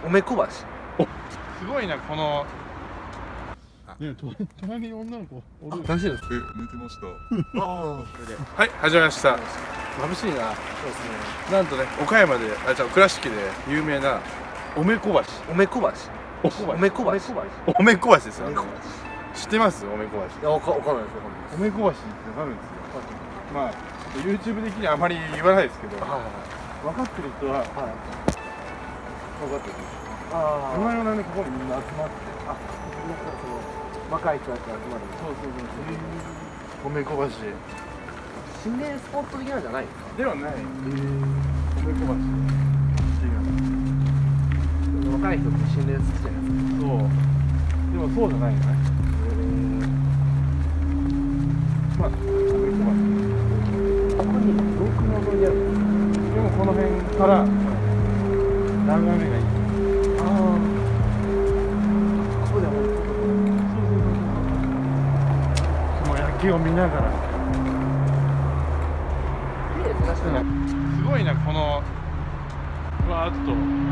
おめこ橋。 すごいな、このね、隣に女の子おる。 楽しいです。 寝てました。 ああ、これで。 はい、始まりました。 眩しいな。そうですね。 なんとね、岡山で、倉敷で有名なおめこ橋。 おめこ橋。おめこ橋。 おめこ橋ですよ。知ってます？おめこ橋。 いや、わかんないです。 おめこ橋ってなるんですよ。まあ、YouTube 的にはあまり言わないですけど、分かってる人は、分かってる。 ああ。 名前のなんでここにみんな集まって、 なんかその若い人たちが集まる。 そう。おめこ橋心霊スポット的なんじゃないですか。 ではない。おめこ橋。 若い人って心霊好きじゃないですか。 そう。でもそうじゃないよね。まあ、おめこ橋。 ここに洞窟の森ある。 でもこの辺から眺めがいい。 ああ。ここでも。 その夜景を見ながら。 綺麗ですね、確かに。 すごいな、このわーっと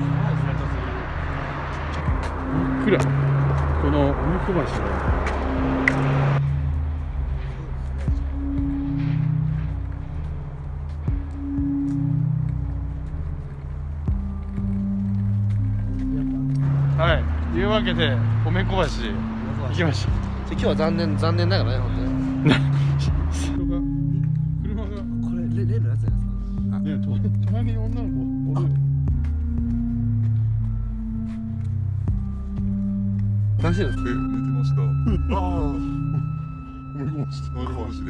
ふっくらこのおめこ橋がはい、いうわけでおめこ橋行きました。 今日は残念ながらね、本当に。 車がこれ例のやつじゃないですか。 ね、隣に女の子おる。 楽しいです。 寝てました。 ああ。 おめこ橋で。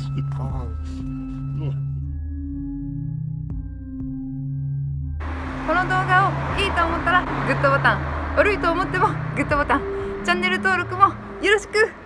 この動画をいいと思ったらグッドボタン、悪いと思ってもグッドボタン、チャンネル登録もよろしく。